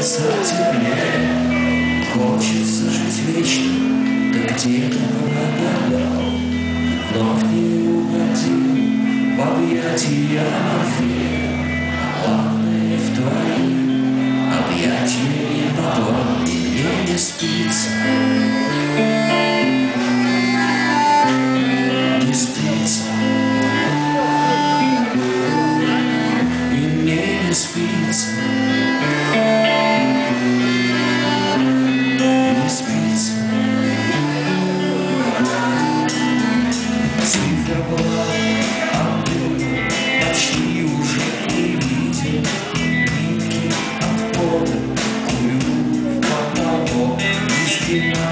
становится теплее. Хочется жить вечно, да где-то прогадал. Вновь не угодил в объятия Морфея. Главное в твои объятия не попал, и мне не спится. Не спится. И мне не спится. Не спится. Циферблат отдыха почти уже не виден. Нитки от пота курю в потолок. И стена